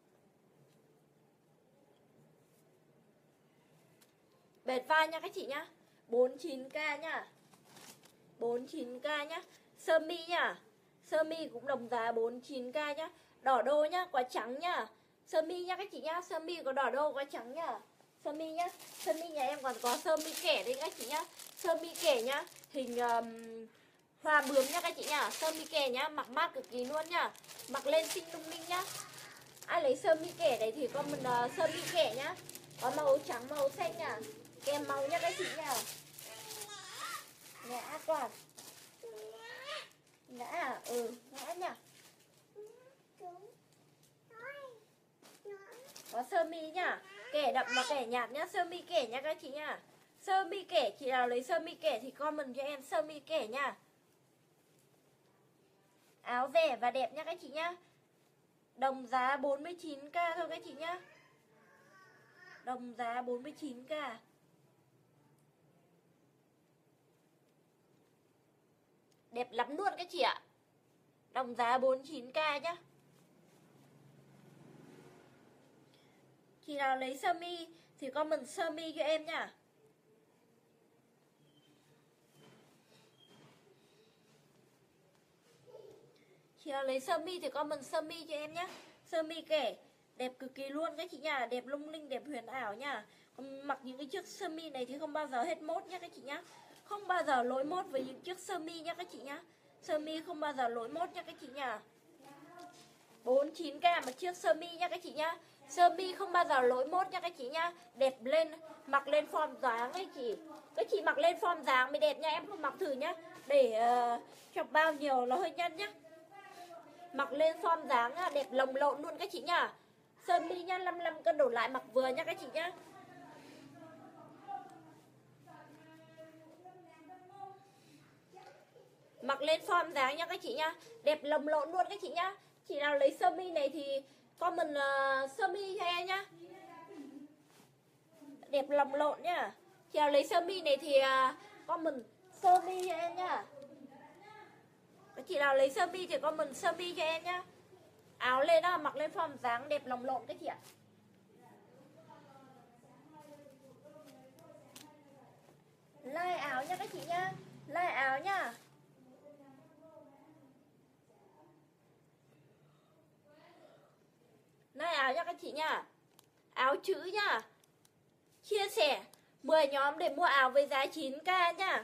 Bệt vai nha các chị nhá. 49k nhá. 49k nhá. Sơ mi nhá. Sơ mi cũng đồng giá 49k nhá. Đỏ đô nhá, quả trắng nhá. Sơ mi nhá các chị nhá. Sơ mi có đỏ đô, quả trắng nhá. Sơ mi nhá. Sơ mi nhà em còn có sơ mi kẻ đây các chị nhá. Sơ mi kẻ nhá. Hình hoa bướm nhá các chị nhá. Sơ mi kẻ nhá, mặc mát cực kỳ luôn nhá. Mặc lên xinh lung linh nhá. Ai lấy sơ mi kẻ này thì con mình sơ mi kẻ nhá. Có màu trắng, màu xanh nhá. Kèm màu nha các chị nhá. Ngã con. Ngã à? Ừ, ngã nhá. Có sơ mi nhá. Kẻ đậm và kẻ nhạt nhá. Sơ mi kẻ nha các chị nhá. Sơ mi kẻ, chị nào lấy sơ mi kẻ thì comment cho em sơ mi kẻ nha. Áo rẻ và đẹp nha các chị nhá. Đồng giá 49k thôi các chị nhá. Đồng giá 49k. Đẹp lắm luôn các chị ạ. Đồng giá 49k nhá. Chị nào lấy sơ mi thì comment sơ mi cho em nhá. Chị nào lấy sơ mi thì comment sơ mi cho em nhá. Sơ mi kẻ đẹp cực kỳ luôn các chị nhá. Đẹp lung linh, đẹp huyền ảo nhá. Mặc những cái chiếc sơ mi này thì không bao giờ hết mốt nhá các chị nhá. Không bao giờ lỗi mốt với những chiếc sơ mi nhá các chị nhá. Sơ mi không bao giờ lỗi mốt nhá các chị nhá. 49k một chiếc sơ mi nha các chị nhá. Sơ mi không bao giờ lỗi mốt nha các chị nhá. Đẹp lên, mặc lên form dáng ấy chị. Các chị mặc lên form dáng mới đẹp nha. Em không mặc thử nhá. Để chọc bao nhiêu nó hơi nhăn nhá. Mặc lên form dáng đẹp lồng lộn luôn các chị nhá. Sơ mi nhá, 55 cân đổ lại mặc vừa nha các chị nhá. Mặc lên form dáng nha các chị nhá. Đẹp lồng lộn luôn các chị nhá. Chị nào lấy sơ mi này thì comment sơ mi cho em nhá. Đẹp lồng lộn nhá. Chị nào lấy sơ mi này thì comment sơ mi cho em nhá. Chị nào lấy sơ mi thì comment sơ mi cho em nhá. Áo lên đó, mặc lên form dáng đẹp lồng lộn các chị ạ. Like áo nha các chị nhá. Like áo nhá. Like áo nha các chị nhá. Áo chữ nhá. Chia sẻ 10 nhóm để mua áo với giá 9k nhá.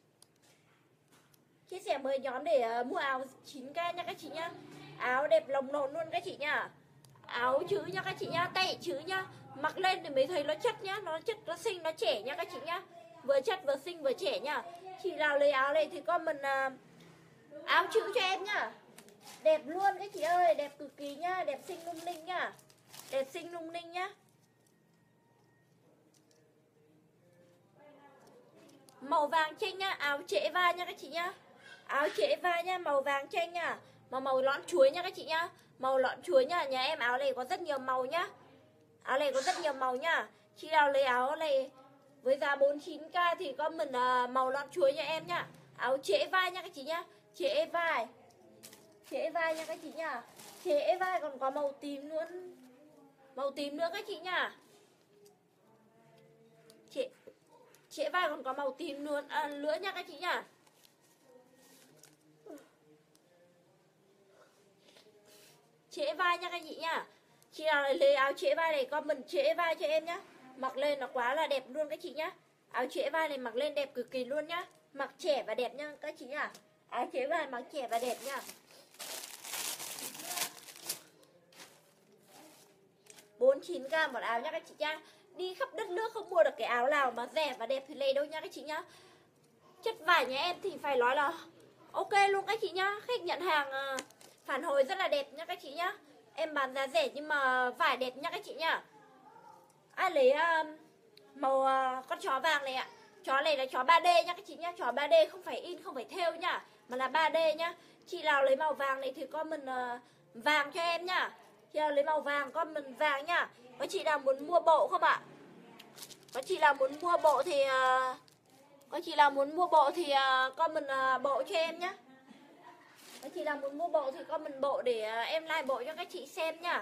Chia sẻ 10 nhóm để mua áo 9k nha các chị nhá. Áo đẹp lồng lộn luôn các chị nhá. Áo chữ nha các chị nhá. Tay chữ nhá. Mặc lên thì mới thấy nó chất nhá. Nó chất, nó xinh, nó trẻ nha các chị nhá. Vừa chất, vừa xinh, vừa trẻ nhá. Chị nào lấy áo này thì comment áo chữ cho em nhá. Đẹp luôn các chị ơi. Đẹp cực kỳ nhá. Đẹp xinh lung linh nhá. Đẹp xinh lung linh nhá. Màu vàng chanh nhá. Áo trễ vai nha các chị nhá. Áo trễ vai nhá. Màu vàng chanh nhá. Màu lõn chuối nha các chị nhá. Màu lõn chuối nhá. Nhà em áo này có rất nhiều màu nhá. Áo này có rất nhiều màu nhá. Chị nào lấy áo này với giá 49k thì comment màu lõn chuối cho em nhá. Áo trễ vai nha các chị nhá. Trễ vai. Trễ vai nha các chị nhá. Trễ vai còn có màu tím luôn. Màu tím nữa các chị nhá. Trễ vai còn có màu tím luôn nữa nha các chị nhá. Trễ vai nha các chị nhá. Chị nào lấy áo trễ vai này comment trễ vai cho em nhá. Mặc lên nó quá là đẹp luôn các chị nhá. Áo trễ vai này mặc lên đẹp cực kỳ luôn nhá. Mặc trẻ và đẹp nha các chị nhá. Áo trễ vai mặc trẻ và đẹp nhá. 49k một áo nha các chị nhá. Đi khắp đất nước không mua được cái áo nào mà rẻ và đẹp thì lấy đâu nha các chị nhá. Chất vải nhà em thì phải nói là ok luôn các chị nhá. Khách nhận hàng phản hồi rất là đẹp nha các chị nhá. Em bán giá rẻ nhưng mà vải đẹp nha các chị nhá. Ai lấy màu con chó vàng này ạ. Chó này là chó 3D nha các chị nhá. Chó 3D không phải in, không phải thêu nhá, mà là 3D nhá. Chị nào lấy màu vàng này thì comment vàng cho em nhá. Chị nào lấy màu vàng comment vàng nhá. Có chị nào muốn mua bộ không ạ? Có chị nào muốn mua bộ thì comment bộ cho em nhá. Có chị nào muốn mua bộ thì comment bộ để em like bộ cho các chị xem nhá.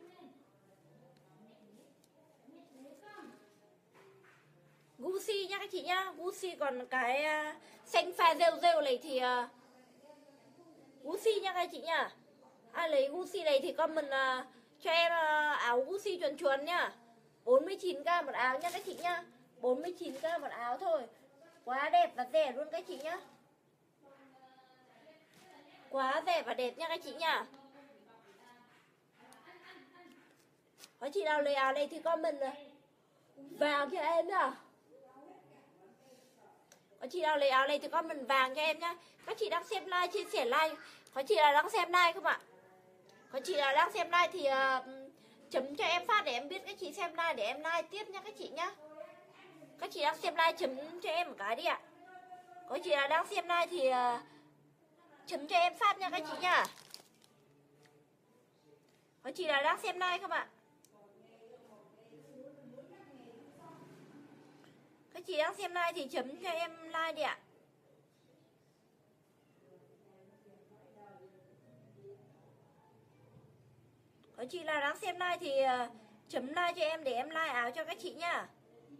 Gucci nhá các chị nhá. Gucci còn cái xanh pha rêu rêu này thì Gucci nha các chị nhá. Ai lấy Gucci này thì comment cho em áo Gucci chuồn chuồn nhá. 49k một áo nha các chị nhá. 49k một áo thôi. Quá đẹp và rẻ luôn các chị nhá. Quá rẻ và đẹp nha các chị nhá. Có chị nào lấy áo này thì comment vàng cho em nhá. Có chị nào lấy áo này thì comment vàng cho em nhá. Các chị đang xem like, chia sẻ like. Có chị nào đang xem like không ạ? Có chị nào đang xem like thì chấm cho em phát để em biết các chị xem like để em like tiếp nha các chị nhá. Các chị đang xem like chấm cho em một cái đi ạ. Có chị nào đang xem like thì chấm cho em phát nha các chị nhá. Có chị nào đang xem like không ạ? Các chị đang xem like thì chấm cho em like đi ạ. Có chị nào đang xem like thì chấm like cho em để em like áo cho các chị nhá.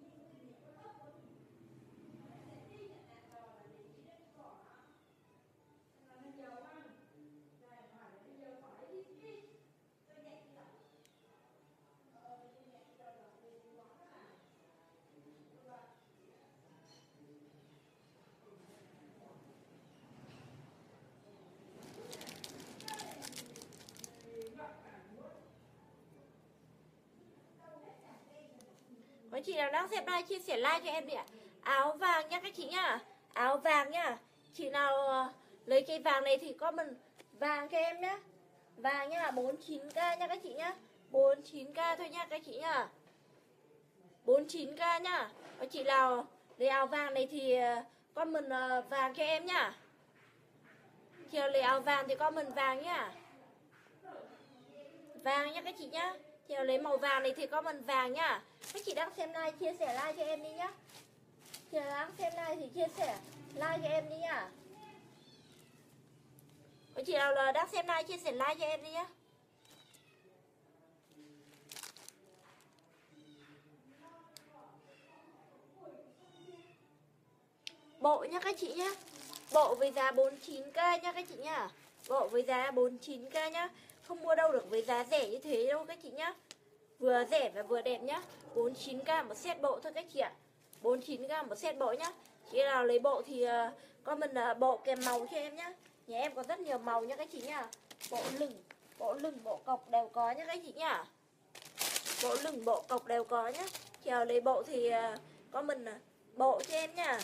Có chị nào đang xem like chia sẻ like cho em đi ạ. Áo vàng nha các chị nhá. Áo vàng nhá. Chị nào lấy cái vàng này thì comment vàng cho em nhá. Vàng nhá, 49k nha các chị nhá. 49k thôi nha các chị nhá. 49k nhá. Có chị nào lấy áo vàng này thì comment vàng cho em nhá. Chị nào lấy áo vàng thì comment vàng nhá. Vàng nhá các chị nhá. Chị nào lấy màu vàng này thì comment vàng nhá. Các chị đang xem like chia sẻ like cho em đi nhá. Chị nào đang xem like thì chia sẻ like cho em đi nhá. Có chị nào là đang xem like chia sẻ like cho em đi nhá. Bộ nhá các chị nhá. Bộ với giá 49k nhá các chị nhá. Bộ với giá 49k nhá. Không mua đâu được với giá rẻ như thế đâu các chị nhá. Vừa rẻ và vừa đẹp nhá. 49k một set bộ thôi các chị ạ. 49k một set bộ nhá. Chị nào lấy bộ thì comment bộ kèm màu cho em nhá. Nhà em có rất nhiều màu nhá các chị nhá. Bộ lửng, bộ cọc đều có nhá các chị nhá. Bộ lửng, bộ cọc đều có nhá. Chị nào lấy bộ thì comment bộ cho em nhá.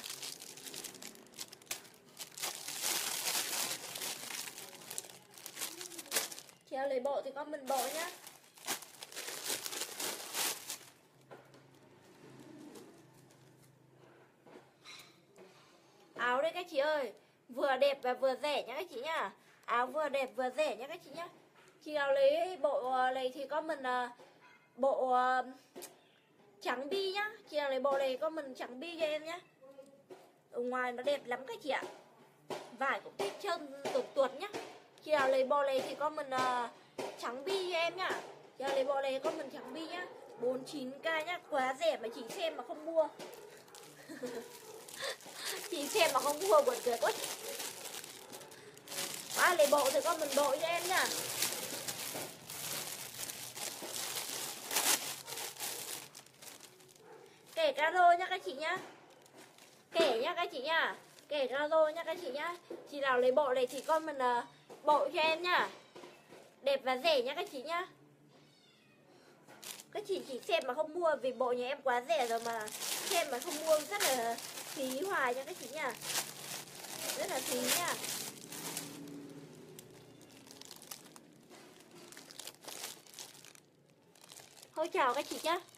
Chị nào lấy bộ thì comment bộ nhá. Áo đây các chị ơi. Vừa đẹp và vừa rẻ nhá các chị nhá. Áo vừa đẹp vừa rẻ nhá các chị nhá. Chị nào lấy bộ này thì comment bộ trắng bi nhá. Chị nào lấy bộ này comment trắng bi cho em nhá. Ở ngoài nó đẹp lắm các chị ạ. Vải cũng thích trơn tuột tuột nhá. Chị nào lấy bộ này thì comment trắng bi cho em nhá. Chị nào lấy bộ này comment trắng bi nhá. 49k nhá. Quá rẻ mà chị xem mà không mua. Chị xem mà không mua buồn cười quá. Ai lấy bộ thì comment bộ cho em nhá. Kể caro nhá các chị nhá. Kể nhá các chị nhá. Kể caro nhá các chị nhá. Chị nào lấy bộ này thì comment bộ cho em nhá. Đẹp và rẻ nhá các chị nhá. Các chị chỉ xem mà không mua vì bộ nhà em quá rẻ rồi mà xem mà không mua rất là phí hoài nha các chị nhá. Rất là phí nhá. Thôi chào các chị nhá.